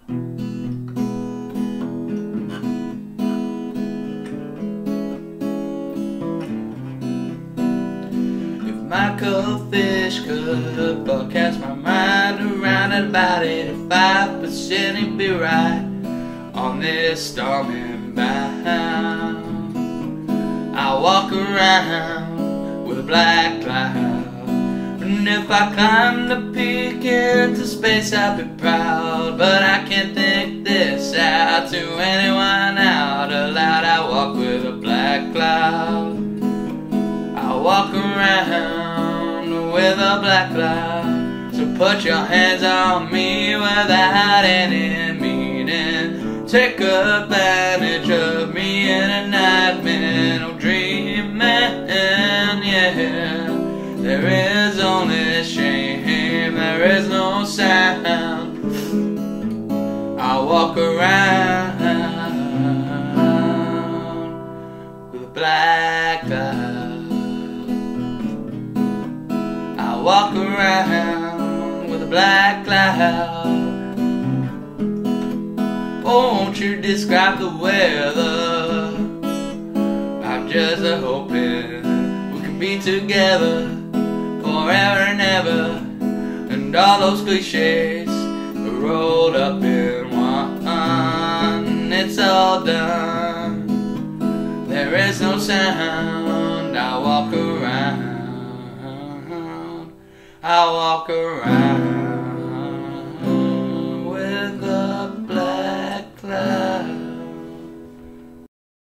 Michael Fish could forecast my mind around at about 85%, he'd be right on this storming bound. I walk around with a black cloud, and if I climb the peak into space I'd be proud, but I can't think this out to anyone out aloud. I walk with a black cloud. I walk around with a black cloud. So put your hands on me without any meaning. Take advantage of me in a nightmare, no dreaming, yeah. There is only shame, there is no sound. I walk around with a black cloud. I walk around with a black cloud. Oh, won't you describe the weather? I'm just hoping we can be together forever and ever, and all those cliches are rolled up in one. It's all done, there is no sound. I walk around, I walk around.